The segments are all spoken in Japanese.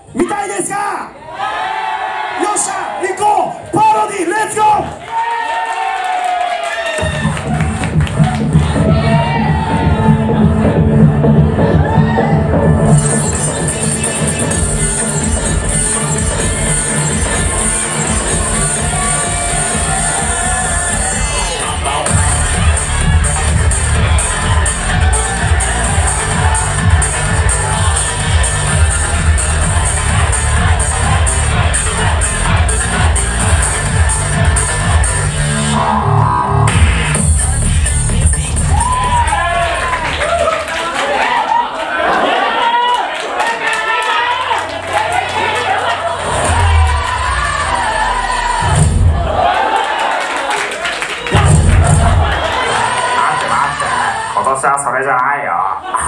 見たいですか？よっしゃ行こう、パロディレッツゴー。 今年はそれじゃないよ。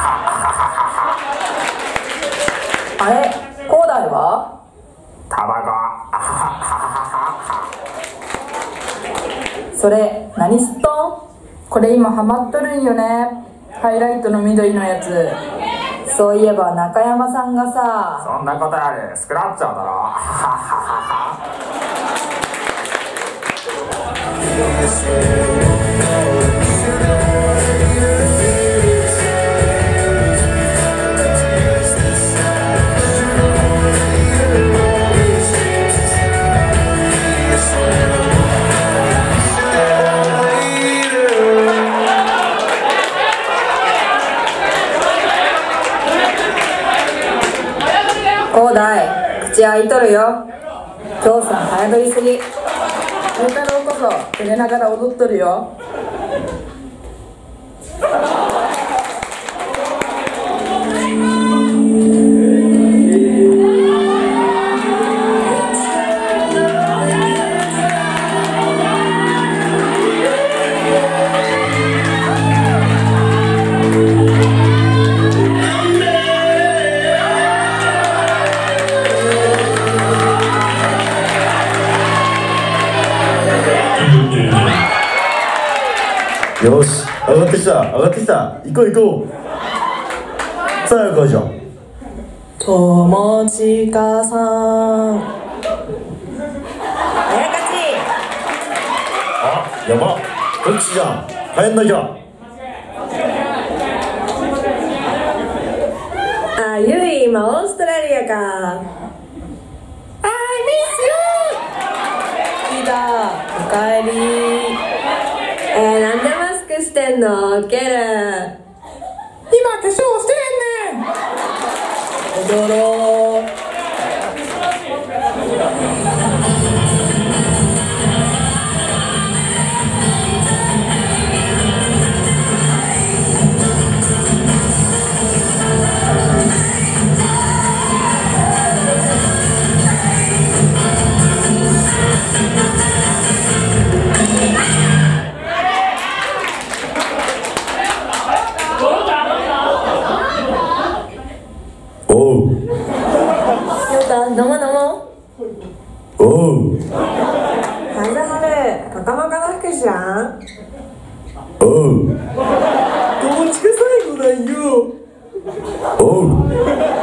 あれ、広大は？ タバそれ何すっとん？これ今ハマっとるんよね、ハイライトの緑のやつ。そういえば中山さんがさ。 そんなことよりスクラッチャーだろ。 広大、口開いとるよ。父さん早取りすぎ。太郎こそ照れながら踊っとるよ。 よし、上がってきた、上がってきた。行こう行こう。さあ行こうじゃん。 友近さん。早勝ち。 あ、やば。こっちじゃん。帰んなきゃ。 あ、ゆい今オーストラリアか。 リーダー、おかえり。 なんでマスクしてんの？ケル。 今化粧してんねん。踊ろう。 おう。 よか、飲もう飲もう。 おう。 はるはる、カカマカの服じゃん。 おう。 友近最後だよ。 おう。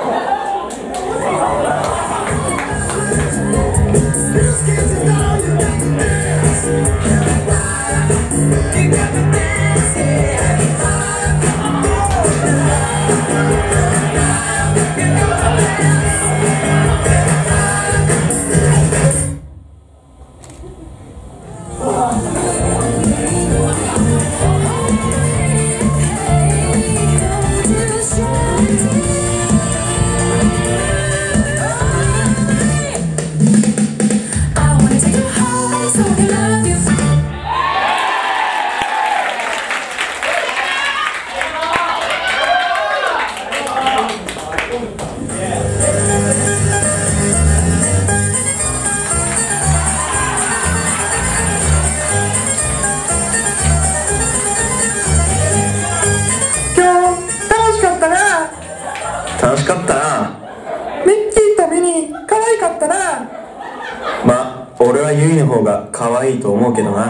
楽しかったな。 ミッキーとミニー可愛かったな。 ま、俺はユイの方が可愛いと思うけどな。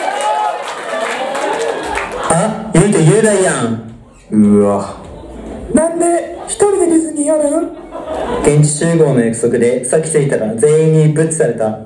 あ、ユイと雄大やん。うわ、 なんで一人でディズニーやるん？ 現地集合の約束でさっき着いたら全員にブッチされた。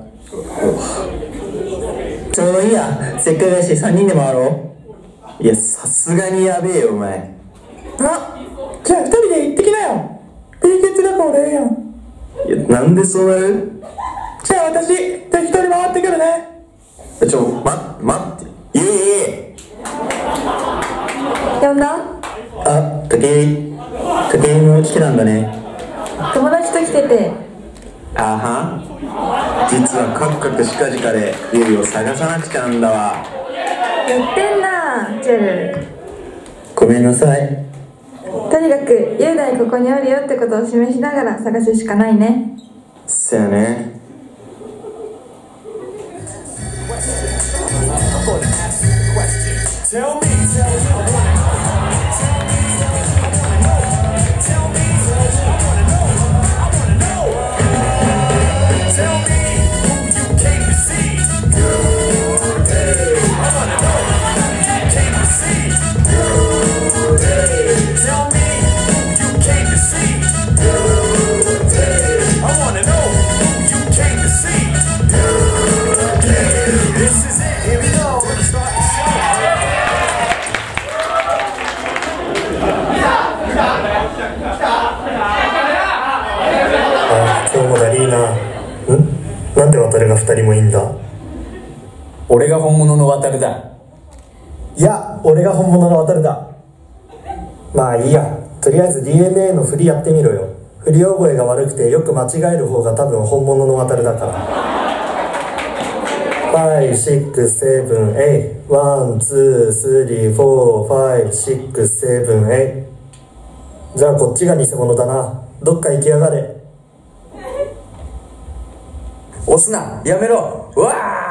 ちょうどいいや、せっかくだし3人で回ろう。いや、さすがにやべえよお前。 あ、じゃあ一人で行ってきなよ。低血だから俺やん。 いや、なんでそうなる？ じゃあ私適当に回ってくるね。 待って。いえ呼んだ？ あ、武井も来てたんだね。 友達と来てて。 あは、実はカクカクしかじかでユイを探さなくちゃなんだわ。 やってんな、チェル。 ごめんなさい。 とにかく雄大ここにおるよってことを示しながら探すしかないね。 そやね。 今日もだりーな。なんで渡るが2人もいいんだ？ 俺が本物の渡るだ。 いや、俺が本物の渡るだ。まあいいや、とりあえず DNA の振りやってみろよ。振り覚えが悪くてよく間違える方が多分本物の渡るだから。5、6、7、8 1、2、3、4、5、6、7、8。じゃあこっちが偽物だな。どっか行きやがれ。 押すな、やめろ。うわ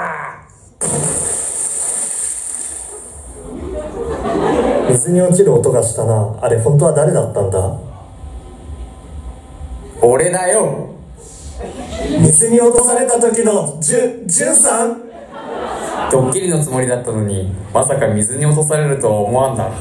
ー！水に落ちる音がしたな。あれ本当は誰だったんだ？ 俺だよ。 水に落とされた時のじゅんさん。 ドッキリのつもりだったのに、まさか水に落とされるとは思わんだ。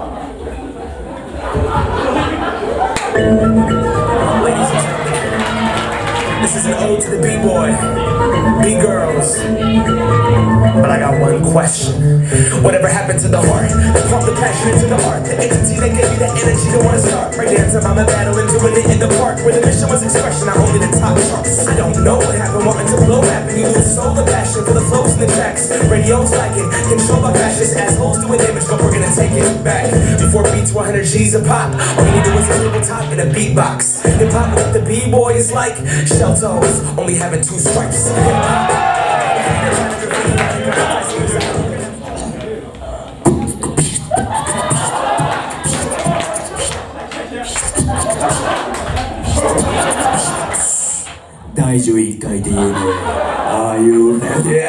This is an ode to the B-boy, B-girls. But I got one question. Whatever happened to the heart that pumped the passion into the art? The entity that gave me that energy to want to start. Right there to Mama battling, doing it in the park where the mission was expression, not only the top charts. I don't know what happened, wanting to blow happened. You lose soul, the passion for the flows and the tracks. Radio's like it, controlled by fascist assholes doing damage, but we're gonna take it back. Before beats 100 G's a pop, all you need to do is a little top and a beatbox. Hip hop with the B-boy is like shell toes, only having 2 stripes. Hip-hop. 第11回 DNA Are you ready?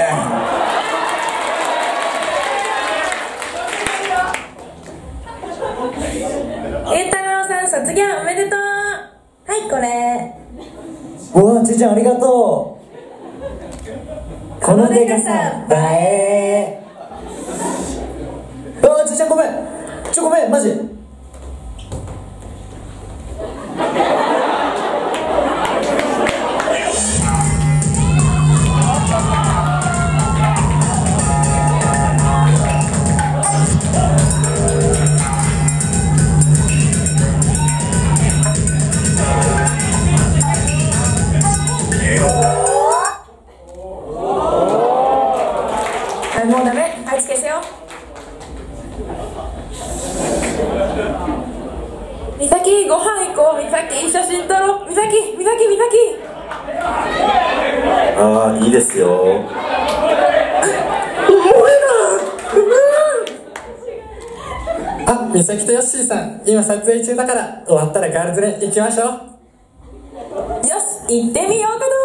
栄太郎さん卒業おめでとう。はいこれ。 おー、ちーちゃんありがとう。このデカさ映え。あー、ちーちゃんごめん。ごめんマジ。 もうダメ、あいつ消せよ。みさき、ご飯行こう。みさき、写真撮ろう。みさき。 ああ、いいですよ。 あ、みさきとヨッシーさん、今撮影中だから終わったらガールズで行きましょう。 よし、行ってみようかな。